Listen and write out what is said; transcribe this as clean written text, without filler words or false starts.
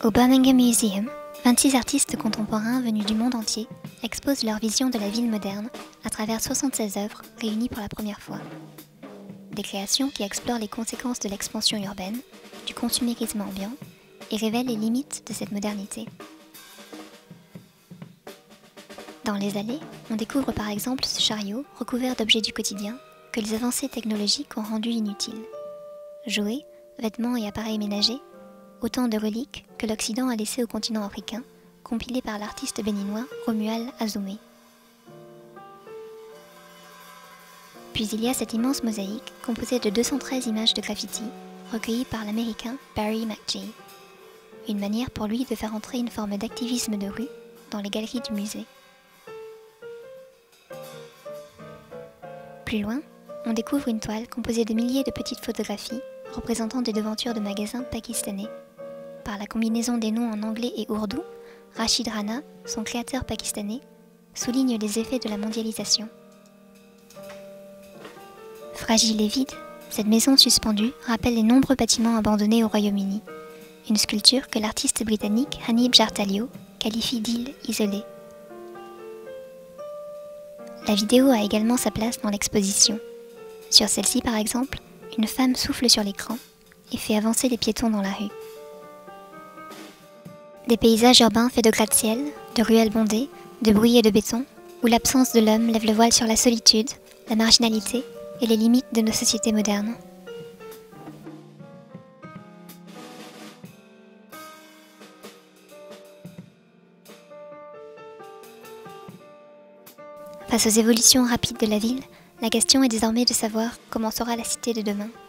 Au Birmingham Museum, 26 artistes contemporains venus du monde entier exposent leur vision de la ville moderne à travers 76 œuvres réunies pour la première fois. Des créations qui explorent les conséquences de l'expansion urbaine, du consumérisme ambiant et révèlent les limites de cette modernité. Dans les allées, on découvre par exemple ce chariot recouvert d'objets du quotidien que les avancées technologiques ont rendu inutiles. Jouets, vêtements et appareils ménagers, autant de reliques que l'Occident a laissées au continent africain, compilées par l'artiste béninois Romuald Azoumé. Puis il y a cette immense mosaïque composée de 213 images de graffiti recueillies par l'Américain Barry McGee. Une manière pour lui de faire entrer une forme d'activisme de rue dans les galeries du musée. Plus loin, on découvre une toile composée de milliers de petites photographies représentant des devantures de magasins pakistanais. Par la combinaison des noms en anglais et ourdou, Rashid Rana, son créateur pakistanais, souligne les effets de la mondialisation. Fragile et vide, cette maison suspendue rappelle les nombreux bâtiments abandonnés au Royaume-Uni. Une sculpture que l'artiste britannique Hanif Jartalio qualifie d'île isolée. La vidéo a également sa place dans l'exposition. Sur celle-ci par exemple, une femme souffle sur l'écran et fait avancer les piétons dans la rue. Des paysages urbains faits de gratte-ciel, de ruelles bondées, de bruit et de béton, où l'absence de l'homme lève le voile sur la solitude, la marginalité et les limites de nos sociétés modernes. Face aux évolutions rapides de la ville, la question est désormais de savoir comment sera la cité de demain.